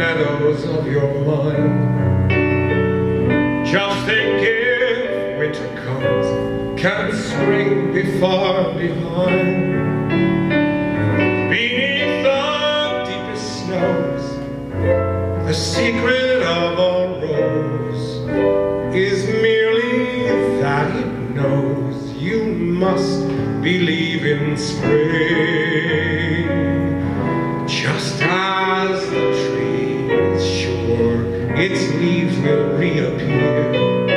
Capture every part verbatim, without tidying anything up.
meadows of your mind. Just think if winter comes, can spring be far behind? Beneath the deepest snows, the secret of a rose is merely that it knows you must believe in spring. Just as the tree is sure its leaves will reappear,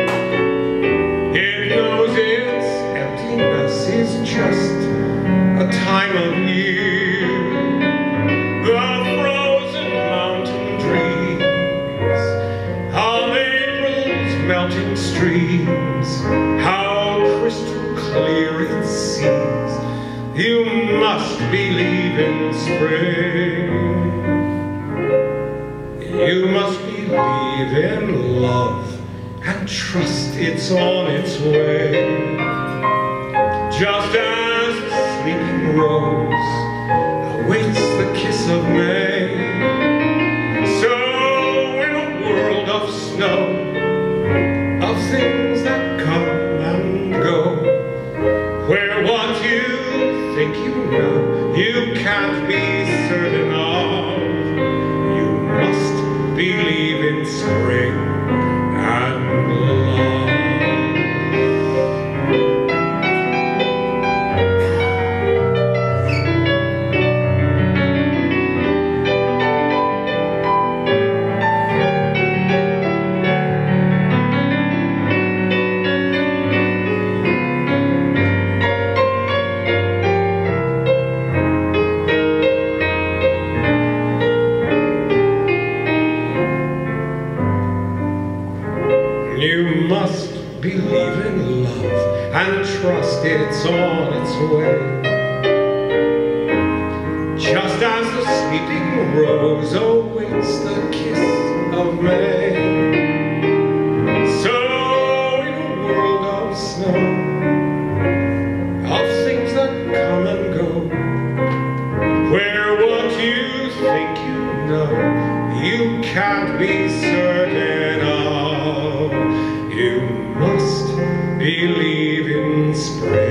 it knows its emptiness is just a time of year. The frozen mountain dreams of April's melting streams, how crystal clear it seems. You must believe in spring. You must believe in love and trust it's on its way. Just as the sleeping rose awaits the kiss of May, so in a world of snow, of things that come and go, where what you think you know you can't be certain of, you must believe in spring and love. You must believe in love and trust it's on its way. Just as the sleeping rose awaits the kiss of May, so in a world of snow, of things that come and go, where what you think you know you can't be certain of, you must believe in spring.